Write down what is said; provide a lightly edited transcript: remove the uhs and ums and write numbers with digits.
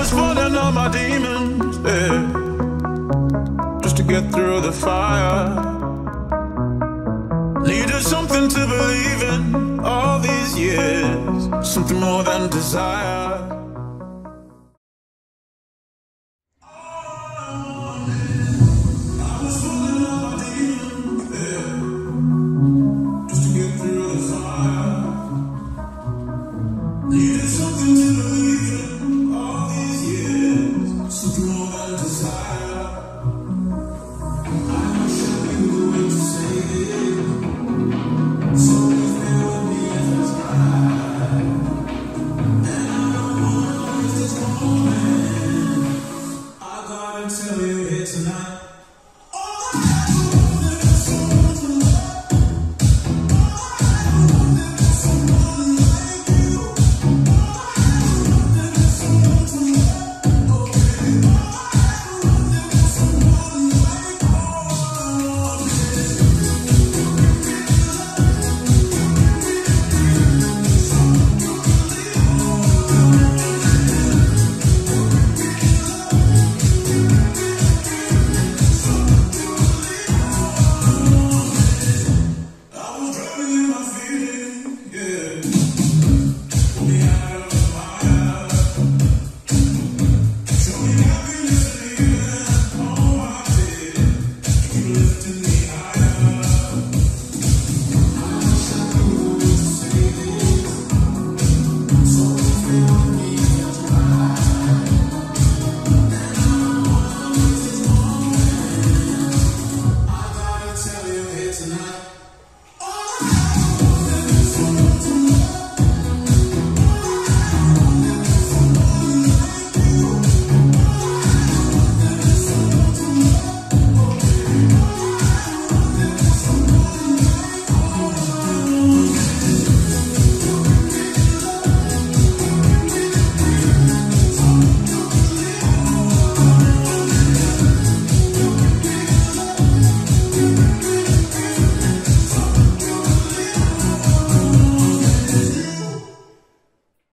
was fighting all my demons, yeah, just to get through the fire. Needed something to believe in all these years, something more than desire. Just to get through the fire. Needed something to